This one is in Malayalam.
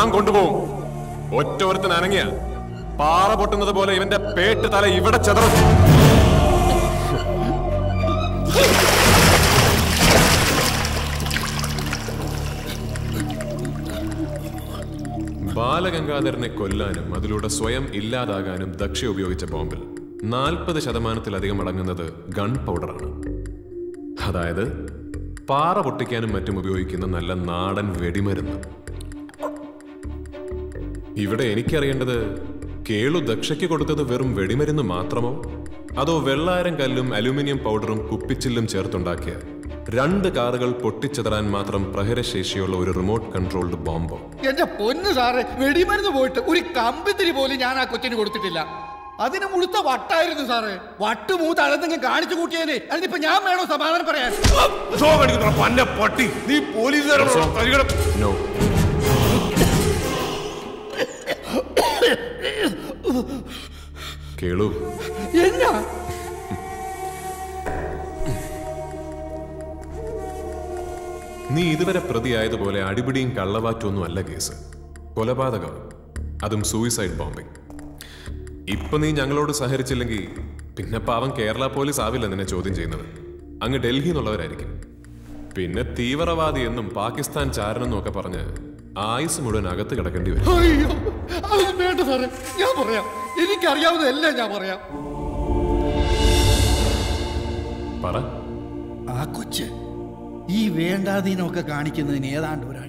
ഞാൻ കൊണ്ടുപോകും. ഒറ്റൊരുത്തൻ അനങ്ങിയ പാറ പൊട്ടുന്നത് പോലെ ഇവന്റെ പേട്ട് തല ഇവിടെ ചെതറും. ബാലഗംഗാധരനെ കൊല്ലാനും അതിലൂടെ സ്വയം ഇല്ലാതാകാനും ദക്ഷ ഉപയോഗിച്ച ബോംബിൽ 40% അടങ്ങുന്നത് ഗൺ പൗഡറാണ്. അതായത് പാറ പൊട്ടിക്കാനും മറ്റും ഉപയോഗിക്കുന്ന നല്ല നാടൻ വെടിമരുന്ന്. ഇവിടെ എനിക്കറിയേണ്ടത്, കേളു ദക്ഷയ്ക്ക് കൊടുത്തത് വെറും വെടിമരുന്ന് മാത്രമോ, അതോ വെള്ളാരം കല്ലും അലൂമിനിയം പൗഡറും കുപ്പിച്ചില്ലും ചേർത്തുണ്ടാക്കിയ 2 കാറുകൾ പൊട്ടിച്ചെതറാൻ മാത്രം പ്രഹരശേഷിയുള്ള ഒരു റിമോട്ട് കൺട്രോൾഡ് ബോംബോ? എന്റെ പൊന്നു സാറ്, വെടിമരുന്ന് പോയിട്ട് ഒരു കമ്പിത്തിരി പോലും ഞാൻ ആ കൊച്ചിന് കൊടുത്തിട്ടില്ല. അതിന് മുഴുത്ത വട്ടായിരുന്നു സാറ്. വട്ട് മൂത്ത് അതെന്തെങ്കിലും കാണിച്ചു കൂട്ടിയാലേ അതിനിപ്പോ ഞാൻ വേണോ സമാധാനം പറയാൻ? നീ പോലീസുകാരോട് കേളു, എന്നാ നീ ഇതുവരെ പ്രതിയായതുപോലെ അടിപിടിയും കള്ളവാറ്റൊന്നും അല്ല കേസ്. കൊലപാതകം, അതും സൂയിസൈഡ് ബോംബിംഗ്. ഇപ്പൊ നീ ഞങ്ങളോട് സഹകരിച്ചില്ലെങ്കിൽ പിന്നെ പാവം കേരള പോലീസ് ആവില്ല നിന്നെ ചോദ്യം ചെയ്യുന്നത്. അങ്ങ് ഡൽഹി എന്നുള്ളവരായിരിക്കും. പിന്നെ തീവ്രവാദി എന്നും പാകിസ്ഥാൻ ചാരനെന്നും ഒക്കെ പറഞ്ഞ് ആയുസ് മുഴുവൻ അകത്ത് കിടക്കേണ്ടി വരും. അയ്യോ, അതൊന്നും വേണ്ട സാറേ, ഞാൻ പറയാം. എനിക്കറിയാവുന്നതെല്ലാം ഞാൻ പറയാം. പറ. ആ കൊച്ച് ഈ വേണ്ടാതീനമൊക്കെ കാണിക്കുന്നതിന് ഏതാണ്ട് 1